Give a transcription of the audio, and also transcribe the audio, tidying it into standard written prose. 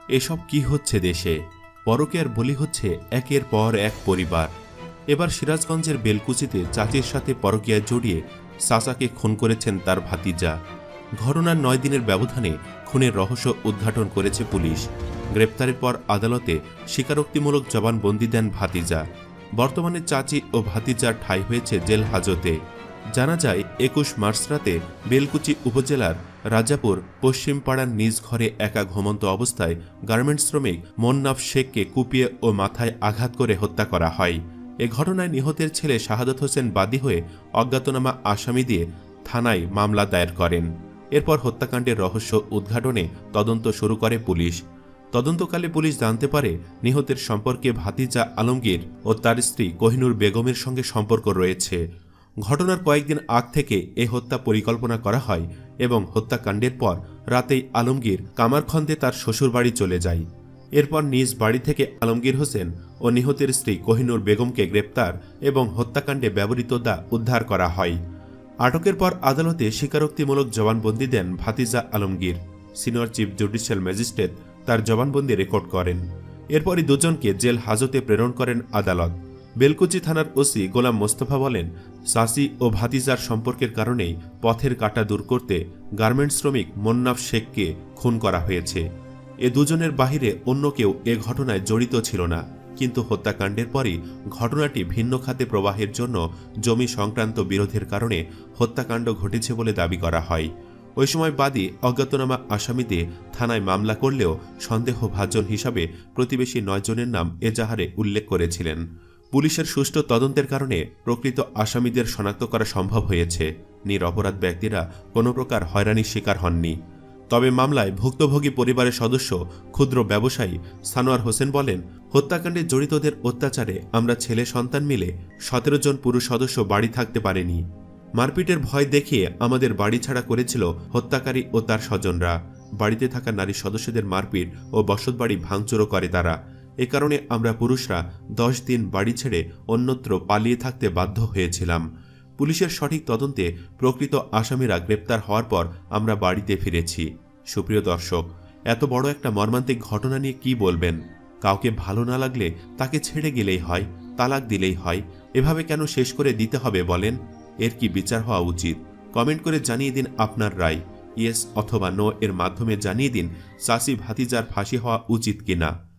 এসব কি হচ্ছে দেশে? পরকীয়ার বলি হচ্ছে একের পর এক পরিবার। এবার সিরাজগঞ্জের বেলকুচিতে চাচির সাথে পরকীয়ায় জড়িয়ে চাচাকে খুন করেছেন তার ভাতিজা। ঘটনার ৯ দিনের ব্যবধানে খুনের রহস্য উদ্ঘাটন করেছে পুলিশ। গ্রেপ্তারের পর আদালতে স্বীকারোক্তিমূলক জবানবন্দি দেন ভাতিজা। বর্তমানে চাচি ও ভাতিজার ঠাঁই হয়েছে জেল হাজতে। জানা যায় ২১ মার্চ রাতে বেলকুচি উপজেলার রাজাপুর পশ্চিমপাড়ার নিজ ঘরে একা ঘুমন্ত অবস্থায় গার্মেন্টস শ্রমিক মোন্নাফ শেখকে কুপিয়ে ও মাথায় আঘাত করে হত্যা করা হয়। এ ঘটনায় নিহতের ছেলে শাহাদত হোসেন বাদী হয়ে অজ্ঞাতনামা আসামি দিয়ে থানায় মামলা দায়ের করেন। এরপর হত্যাকাণ্ডের রহস্য উদ্ঘাটনে তদন্ত শুরু করে পুলিশ। তদন্তকালে পুলিশ জানতে পারে নিহতের সম্পর্কে ভাতিজা আলমগীর ও তার স্ত্রী কোহিনুর বেগমের সঙ্গে সম্পর্ক রয়েছে। ঘটনার কয়েকদিন আগ থেকে এ হত্যা পরিকল্পনা করা হয় এবং হত্যাকাণ্ডের পর রাতেই আলমগীর কামারখন্দে তার শ্বশুরবাড়ি চলে যায়। এরপর নিজ বাড়ি থেকে আলমগীর হোসেন ও নিহতের স্ত্রী কোহিনুর বেগমকে গ্রেপ্তার এবং হত্যাকাণ্ডে ব্যবহৃত দা উদ্ধার করা হয়। আটকের পর আদালতে স্বীকারোক্তিমূলক জবানবন্দি দেন ভাতিজা Alamgir. Senior chief judicial magistrate তার জবানবন্দি রেকর্ড করেন। এরপরই দুজনকে জেল হাজতে প্রেরণ করেন আদালত। বেলকুচি থানার ওসি গোলাম মোস্তফা বলেন, চাচি ও ভাতিজার সম্পর্কের কারণেই পথের কাঁটা দূর করতে গার্মেন্টস শ্রমিক মোন্নাফ শেখকে খুন করা হয়েছে। এ দুজনের বাহিরে অন্য কেউ এ ঘটনায় জড়িত ছিল না, কিন্তু হত্যাকাণ্ডের পরই ঘটনাটি ভিন্ন খাতে প্রবাহের জন্য জমি সংক্রান্ত বিরোধের কারণে হত্যাকাণ্ড ঘটেছে বলে দাবি করা হয়। ওই সময় বাদী অজ্ঞাতনামা আসামিতে থানায় মামলা করলেও সন্দেহভাজন হিসাবে প্রতিবেশী ৯ জনের নাম এজাহারে উল্লেখ করেছিলেন। পুলিশের সুষ্ঠু তদন্তের কারণে প্রকৃত আসামিদের শনাক্ত করা সম্ভব হয়েছে। নিরপরাধ ব্যক্তিরা কোনো প্রকার হয়রানির শিকার হননি। তবে মামলায় ভুক্তভোগী পরিবারের সদস্য ক্ষুদ্র ব্যবসায়ী সানোয়ার হোসেন বলেন, হত্যাকাণ্ডে জড়িতদের অত্যাচারে আমরা ছেলে সন্তান মিলে ১৭ জন পুরুষ সদস্য বাড়ি থাকতে পারেনি। মারপিটের ভয় দেখিয়ে আমাদের বাড়ি ছাড়া করেছিল হত্যাকারী ও তার স্বজনরা। বাড়িতে থাকা নারী সদস্যদের মারপিট ও বসতবাড়ি ভাঙচুরও করে তারা। এ কারণে আমরা পুরুষরা ১০ দিন বাড়ি ছেড়ে অন্যত্র পালিয়ে থাকতে বাধ্য হয়েছিলাম। পুলিশের সঠিক তদন্তে প্রকৃত আসামিরা গ্রেপ্তার হওয়ার পর আমরা বাড়িতে ফিরেছি। সুপ্রিয় দর্শক, এত বড় একটা মর্মান্তিক ঘটনা নিয়ে কি বলবেন? কাউকে ভালো না লাগলে তাকে ছেড়ে গেলেই হয়, তালাক দিলেই হয়। এভাবে কেন শেষ করে দিতে হবে বলেন? এর কি বিচার হওয়া উচিত? কমেন্ট করে জানিয়ে দিন আপনার রায়। ইয়েস অথবা নো এর মাধ্যমে জানিয়ে দিন চাচি ভাতিজার ফাঁসি হওয়া উচিত কিনা।